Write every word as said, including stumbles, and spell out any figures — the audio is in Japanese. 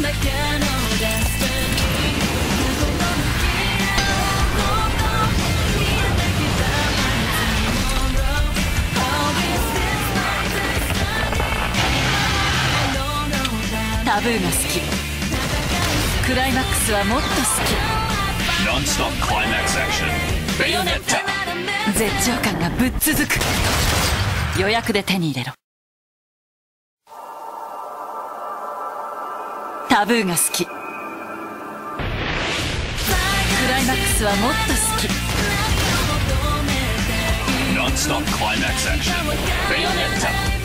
タブーが好き。クライマックスはもっと好き。 ノンストップクライマックスアクションベヨネッタ。 絶頂感がぶっ続く。予約で手に入れろ。タブーが好き。クライマックスはもっと好き。 ノンストップクライマックスアクションベヨネッタ。